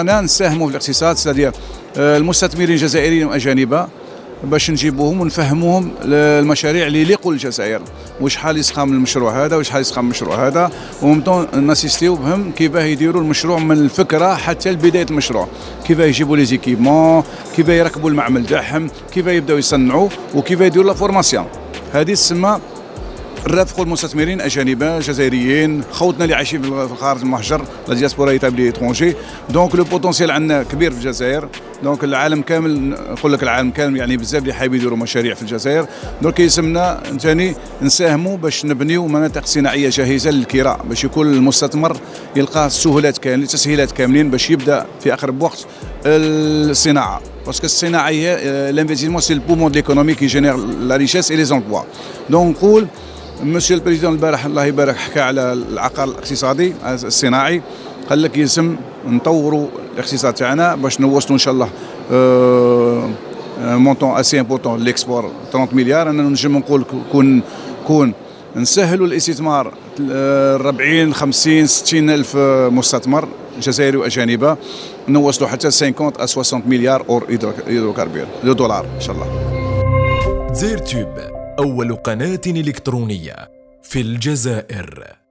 انا نساهموا في الاقتصاد، سادير المستثمرين الجزائريين واجانب باش نجيبوهم ونفهموهم المشاريع اللي يليقوا للجزائر، وشحال يسخام المشروع هذا وشحال يسخام المشروع هذا، وممتون ناسيستيو بهم كيفاه يديروا المشروع من الفكره حتى لبدايه المشروع، كيفاه يجيبوا لي زيكيبمون، كيفاه يركبوا المعمل تاعهم، كيفاه يبداو يصنعوا، وكيفاه يديروا لا فورماسيون. هذه تسمى نرافقوا المستثمرين اجانب جزائريين، خوتنا اللي عايشين في الخارج المهجر، لا دياسبورا ايتابلي اترونجي. دونك لو بوتونسيال عندنا كبير في الجزائر. دونك العالم كامل، نقول لك العالم كامل يعني بزاف اللي حابين يديروا مشاريع في الجزائر. دونك يلزمنا ثاني نساهموا باش نبنيو مناطق صناعيه جاهزه للكراء، باش يكون المستثمر يلقى السهولات كاملين، التسهيلات كاملين باش يبدا في اقرب وقت الصناعه. باسكو الصناعه هي الانفستيسمون سي البومون دو ليكونومي كي جينير لا ريشيس اي لي زومبوا. دونك نقول مسيو البريزيدون البارح الله يبارك حكى على العقار الاقتصادي الصناعي، قال لك يلزم نطوروا الاقتصاد تاعنا باش نوصلوا ان شاء الله مونطون اسي امبورطون ليكسبور 30 مليار. انا نجم نقول كون نسهلوا الاستثمار 40 50 60 الف مستثمر جزائري واجانب، نوصلوا حتى 50 à 60 مليار اور هيدروكاربور دولار ان شاء الله. زيرتوب أول قناة إلكترونية في الجزائر.